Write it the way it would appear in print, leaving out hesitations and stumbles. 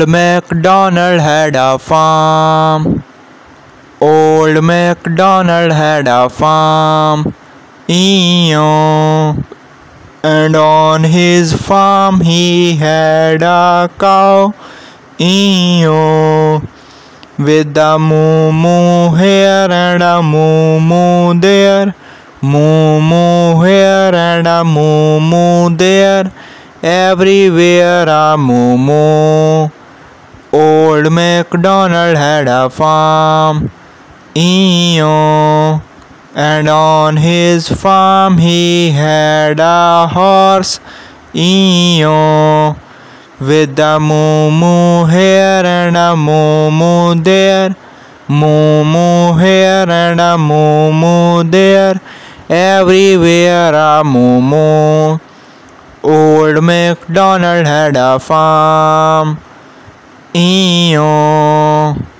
Old MacDonald had a farm. Old MacDonald had a farm. E-O. And on his farm he had a cow. E-O. With a moo-moo here and a moo-moo there. Moo-moo here and a moo-moo there. Everywhere a moo-moo. Old MacDonald had a farm. E-O. And on his farm he had a horse. E-O. With a moo-moo here and a moo-moo there. Moo-moo here and a moo-moo there. Everywhere a moo-moo. Old MacDonald had a farm. E-O.